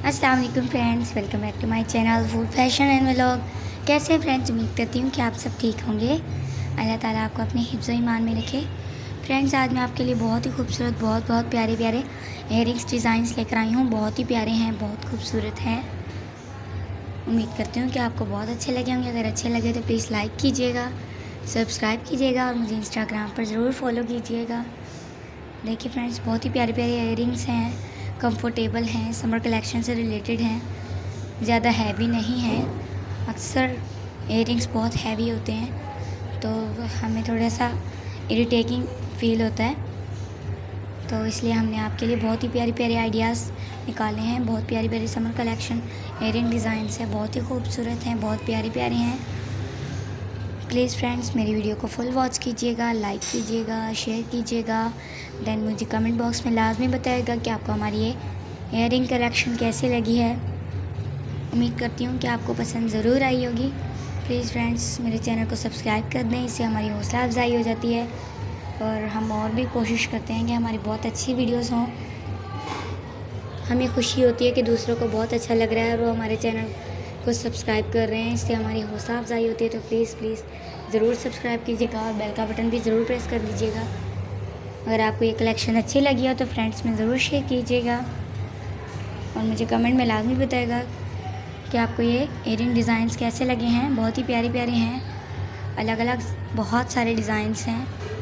अस्सलाम वालेकुम friends, welcome back to my channel food fashion and vlog. कैसे हैं फ्रेंड्स? उम्मीद करती हूँ कि आप सब ठीक होंगे। अल्लाह ताला आपको अपने हिफ्ज़ ईमान में रखे। फ्रेंड्स, आज मैं आपके लिए बहुत ही खूबसूरत बहुत प्यारे प्यारे इयररिंग्स डिज़ाइंस लेकर आई हूँ। बहुत ही प्यारे हैं, बहुत खूबसूरत हैं। उम्मीद करती हूँ कि आपको बहुत अच्छे लगे होंगे। अगर अच्छे लगे तो प्लीज़ लाइक कीजिएगा, सब्सक्राइब कीजिएगा और मुझे इंस्टाग्राम पर ज़रूर फॉलो कीजिएगा। देखिए फ्रेंड्स, बहुत ही प्यारे प्यारे इयररिंग्स हैं, कंफर्टेबल हैं, समर कलेक्शन से रिलेटेड हैं, ज़्यादा हैवी नहीं हैं। अक्सर इयररिंग्स बहुत हैवी होते हैं तो हमें थोड़ा सा इरिटेटिंग फील होता है, तो इसलिए हमने आपके लिए बहुत ही प्यारे प्यारे आइडियाज़ निकाले हैं। बहुत प्यारी प्यारी समर कलेक्शन इयररिंग डिज़ाइंस हैं, बहुत ही खूबसूरत हैं, बहुत प्यारे प्यारे हैं। प्लीज़ फ्रेंड्स, मेरी वीडियो को फुल वॉच कीजिएगा, लाइक कीजिएगा, शेयर कीजिएगा। देन मुझे कमेंट बॉक्स में लाजमी बताइएगा कि आपको हमारी ये इयररिंग कलेक्शन कैसी लगी है। उम्मीद करती हूँ कि आपको पसंद ज़रूर आई होगी। प्लीज़ फ्रेंड्स, मेरे चैनल को सब्सक्राइब कर दें, इससे हमारी हौसला अफजाई हो जाती है और हम और भी कोशिश करते हैं कि हमारी बहुत अच्छी वीडियोज़ हों। हमें खुशी होती है कि दूसरों को बहुत अच्छा लग रहा है और वो हमारे चैनल को सब्सक्राइब कर रहे हैं, इससे हमारी हौसला अफजाई होती है। तो प्लीज़ ज़रूर सब्सक्राइब कीजिएगा और बेल का बटन भी ज़रूर प्रेस कर दीजिएगा। अगर आपको ये कलेक्शन अच्छी लगी हो तो फ्रेंड्स में ज़रूर शेयर कीजिएगा और मुझे कमेंट में लाजमी बताइएगा कि आपको ये इयररिंग डिज़ाइंस कैसे लगे हैं। बहुत ही प्यारे प्यारे हैं, अलग अलग बहुत सारे डिज़ाइंस हैं।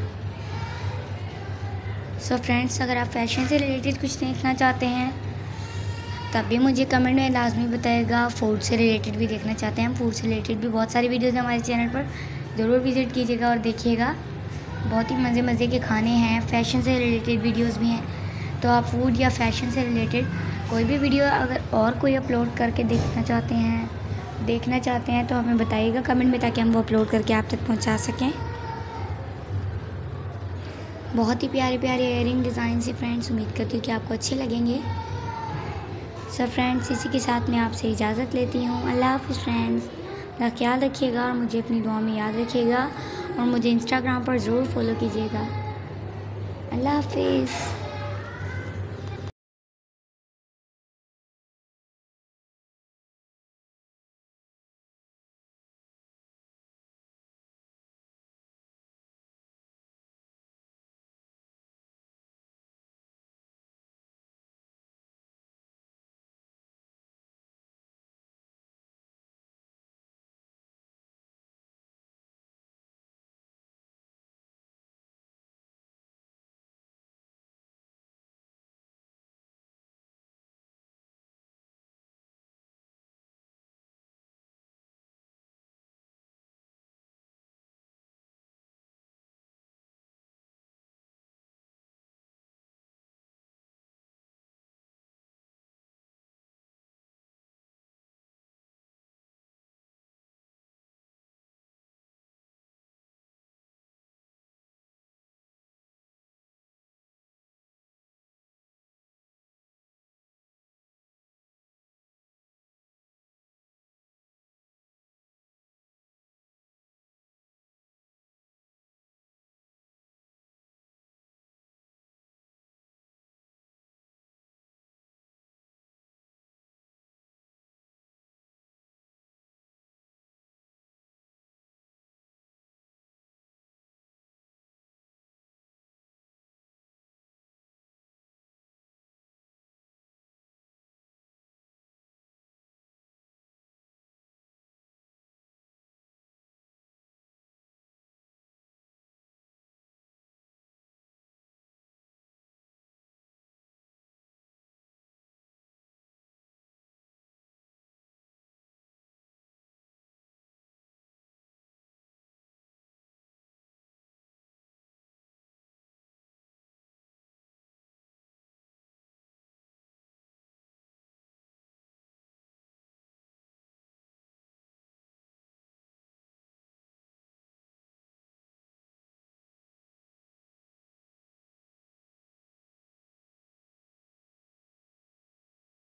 सो फ्रेंड्स, अगर आप फैशन से रिलेटेड कुछ देखना चाहते हैं तब भी मुझे कमेंट में लाजमी बताइएगा। फूड से रिलेटेड भी देखना चाहते हैं, हम फूड से रिलेटेड भी बहुत सारी वीडियोज़ हमारे चैनल पर ज़रूर विज़िट कीजिएगा और देखिएगा। बहुत ही मज़े के खाने हैं, फैशन से रिलेटेड वीडियोज़ भी हैं। तो आप फूड या फैशन से रिलेटेड कोई भी वीडियो अगर और कोई अपलोड करके देखना चाहते हैं तो हमें बताइएगा कमेंट में, ताकि हम वो अपलोड करके आप तक पहुंचा सकें। बहुत ही प्यारे प्यारे इयररिंग डिज़ाइन से फ्रेंड्स, उम्मीद करती हूँ कि आपको अच्छे लगेंगे। सब फ्रेंड्स, इसी के साथ मैं आपसे इजाज़त लेती हूँ। अल्लाह हाफ़िज़ फ्रेंड्स। अपना ख्याल रखिएगा और मुझे अपनी दुआ में याद रखिएगा और मुझे इंस्टाग्राम पर ज़रूर फॉलो कीजिएगा। अल्लाह हाफ़िज़।